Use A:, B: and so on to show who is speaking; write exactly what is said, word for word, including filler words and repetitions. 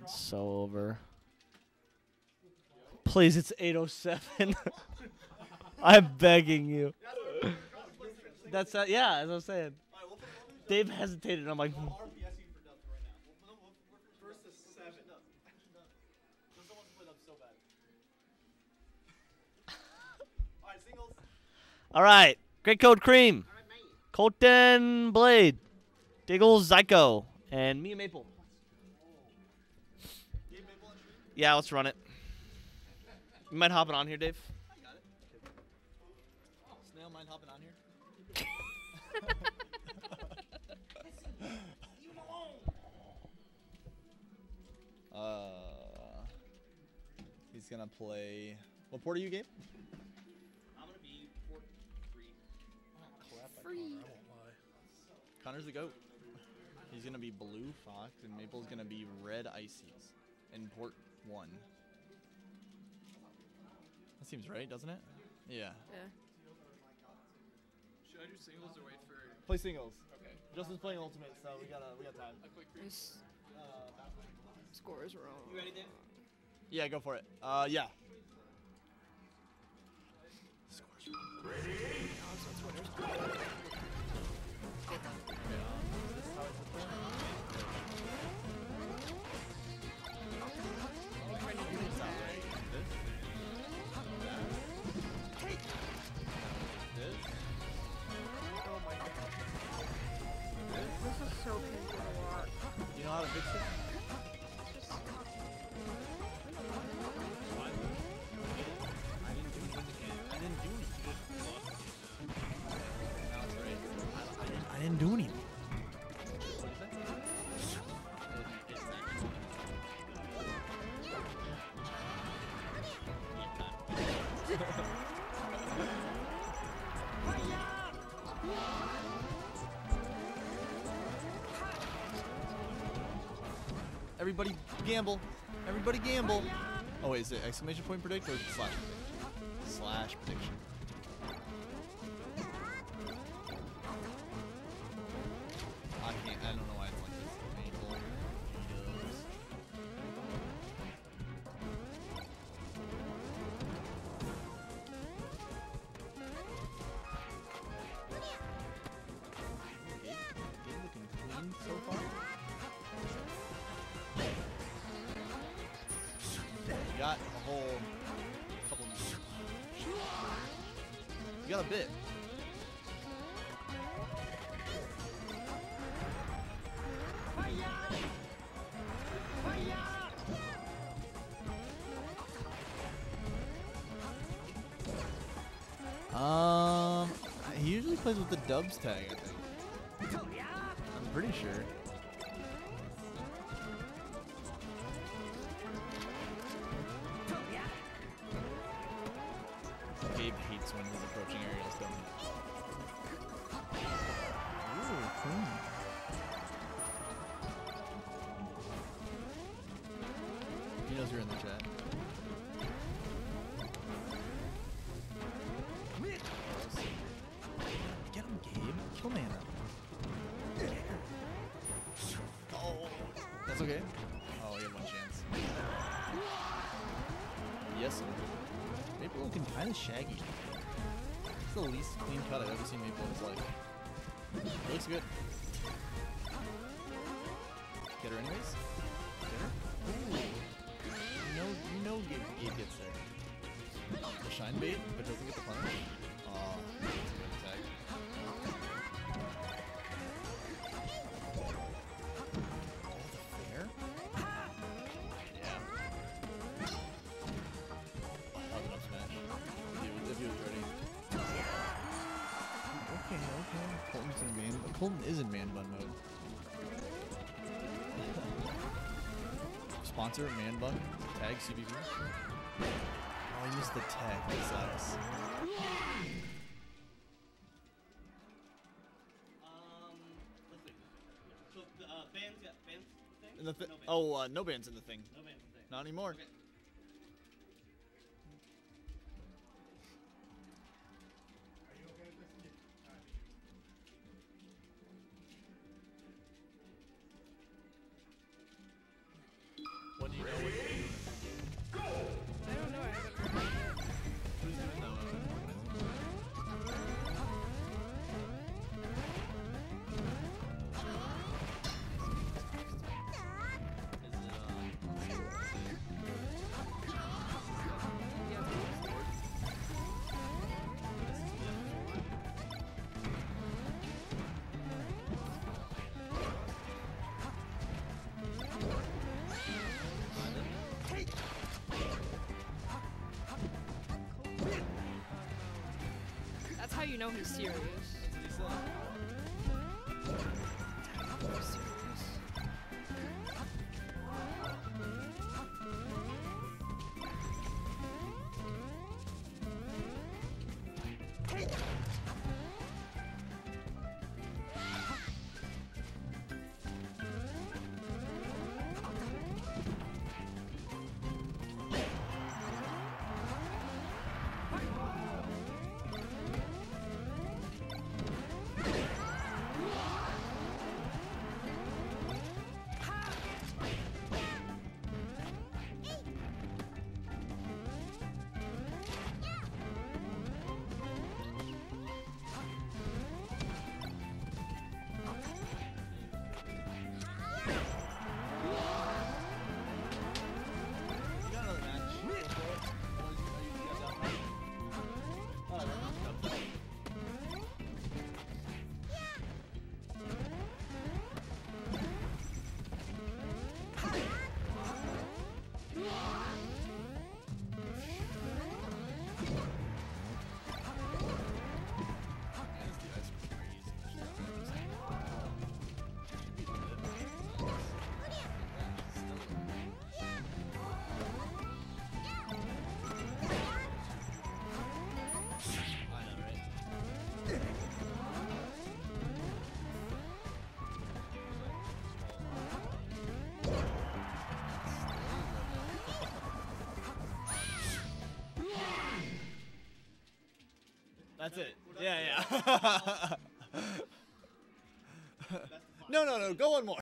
A: It's so over. Please, it's eight oh seven. I'm begging you. That's uh, yeah, as I was saying. Dave hesitated. I'm like. All right, Great Code Cream, Colton Blade, Diggle Zyko, and Mia Maple. Yeah, let's run it. You mind hopping on here, Dave? I got it. Snail, mind hopping on here?
B: uh, he's gonna play. What port are you, Gabe?
A: I'm gonna be port three.
B: Oh, crap, Free. Connor, I won't lie. Connor's the goat. He's gonna be blue Fox, and Maple's gonna be red Ices in port one. That seems right, doesn't it? Yeah.
C: Yeah.
D: Should I do singles or wait for?
B: Play singles.
D: Okay.
B: Justin's playing ultimate, so we gotta we got time.
D: A quick three.
C: This score is wrong.
A: You ready, Dave?
B: Yeah, go for it. Uh, yeah. Scores ready.
C: This is so painful to watch.
B: You know how to fix it? I didn't do anything. I didn't do anything. Now it's right. I didn't, I didn't do anything. Everybody gamble. Everybody gamble. Oh wait, is it exclamation point predict or is it slash predict? Slash prediction. I can't. I don't know why it's like this. Maple. Dubs. Gabe, Gabe looking clean so far. You got a whole couple. You got a bit. Um, he usually plays with the Dubs tag, I think. I'm pretty sure. Gabe hates when he's approaching areas, don't he? Ooh, clean. He knows you're in the chat. Get him, Gabe. Kill man up. Oh, that's okay. Oh, he had one chance. Yes, sir. Maple looking kind of shaggy. It's the least clean cut I've ever seen Maple in his life. It looks good. Get her anyways. Get her. Ooh. You know, you know Gabe, Gabe gets there. The shine bait, but doesn't get the punish. Oh, that's a good attack. Oh, the fair? Yeah. That was an up smash. If he was, if he was ready. Okay, okay. Colton's in man. Colton is in man bun mode. Sponsor man bun. Tag C B V. Oh, he missed the tag. That sucks.
A: Um, let's see. So the uh, bands, yeah, bands thing.
B: In the thi-
A: No bands.
B: oh, uh, no bands in the thing.
A: No bands thing.
B: Not anymore.
A: Okay.
C: know he's serious.
B: He said.
C: He's serious.
B: You got another match. Go for it. Are you, are you guys out fighting? Oh, no. I know, right? That's it. Yeah, yeah. No, no, no. Go one more.